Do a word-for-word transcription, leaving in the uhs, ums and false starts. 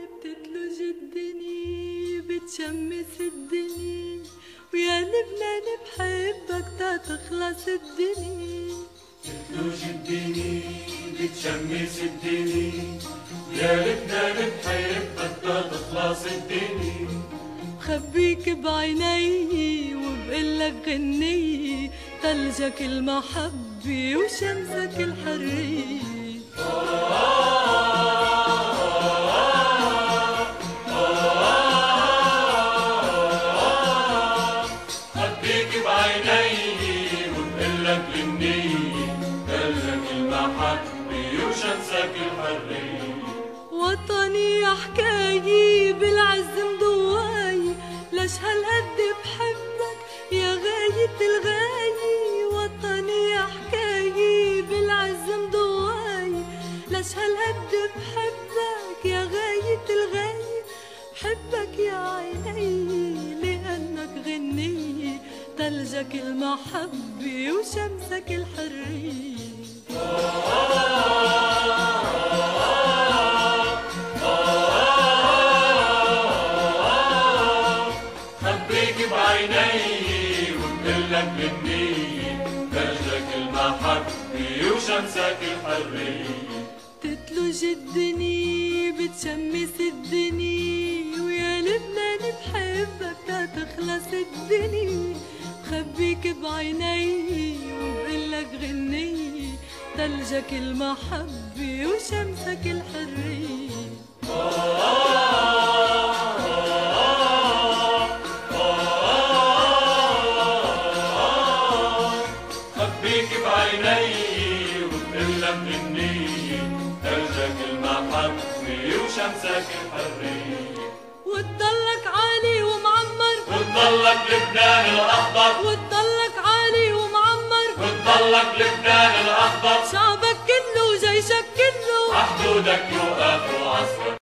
بتتلج الدنيا بتشمس الدنيا، ويا لبنان بحبك تا تخلص الدنيا. بتتلج الدنيا بتشمس الدنيا، ويا لبنان بحبك تا تخلص الدنيا. بخبيك بعيني وبقلك غنية، ثلجك المحبة وشمسك الحرية. بخبيك بعيني وبقلك غنية، ثلجك المحبة وشمسك الحرية. وطني حكاية بالعز مضواي، ليش هالقد بحبك يا غاية الغاية. وطني حكاية بالعز مضواي، ليش هالقد بحبك يا غاية الغاية. بحبك يا عيني لأنك غنية، ثلجك المحبة وشمسك الحرية. بعيني وبقلك غنية، ثلجك المحبة وشمسك الحرية. تتلج الدنيا بتشمس الدنيا، ويا لبنان بحبك تا تخلص الدنيا. بخبيك بعيني وبقلك غنية، ثلجك المحبة وشمسك الحرية. بخبيك بعيني وبقلك غنية، ثلجك المحبة وشمسك الحرية. وتضلك عالي ومعمر، وتضلك لبنان الأخضر، وتضلك عالي ومعمر، وتضلك لبنان الأخضر. شعبك كله وجيشك كله عحدودك يوقف وعسكر.